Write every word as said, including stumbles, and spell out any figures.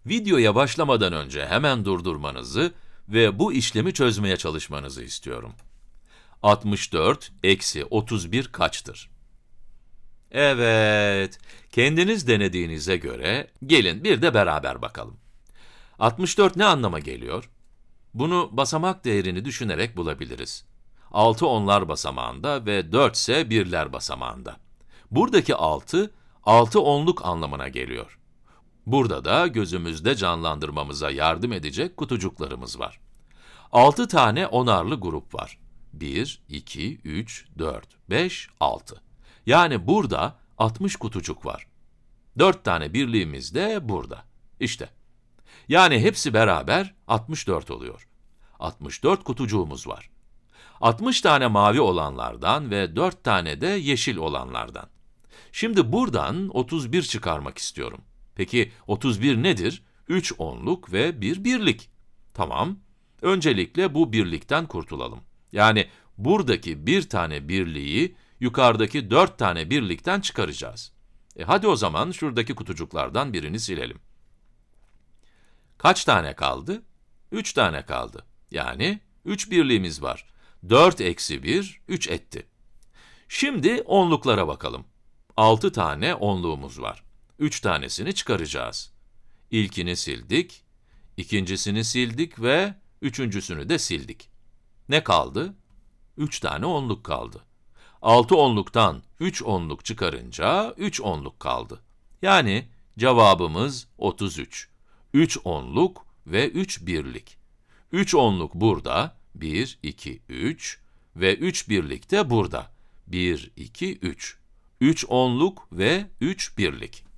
Videoya başlamadan önce hemen durdurmanızı ve bu işlemi çözmeye çalışmanızı istiyorum. altmış dört eksi otuz bir kaçtır? Evet, kendiniz denediğinize göre gelin bir de beraber bakalım. altmış dört ne anlama geliyor? Bunu basamak değerini düşünerek bulabiliriz. altı onlar basamağında ve dört ise birler basamağında. Buradaki altı, altı onluk anlamına geliyor. Burada da gözümüzde canlandırmamıza yardım edecek kutucuklarımız var. altı tane onarlı grup var. bir, iki, üç, dört, beş, altı. Yani burada altmış kutucuk var. dört tane birliğimiz de burada. İşte. Yani hepsi beraber altmış dört oluyor. altmış dört kutucuğumuz var. altmış tane mavi olanlardan ve dört tane de yeşil olanlardan. Şimdi buradan otuz bir çıkarmak istiyorum. Peki otuz bir nedir? üç onluk ve bir birlik. Tamam. Öncelikle bu birlikten kurtulalım. Yani buradaki bir tane birliği yukarıdaki dört tane birlikten çıkaracağız. E hadi o zaman şuradaki kutucuklardan birini silelim. Kaç tane kaldı? üç tane kaldı. Yani üç birliğimiz var. dört eksi bir, üç etti. Şimdi onluklara bakalım. altı tane onluğumuz var. üç tanesini çıkaracağız. İlkini sildik, ikincisini sildik ve üçüncüsünü de sildik. Ne kaldı? üç tane onluk kaldı. altı onluktan üç onluk çıkarınca üç onluk kaldı. Yani cevabımız otuz üç. üç onluk ve üç birlik. üç onluk burada, bir, iki, üç ve üç birlik de burada. bir, iki, üç. üç onluk ve üç birlik.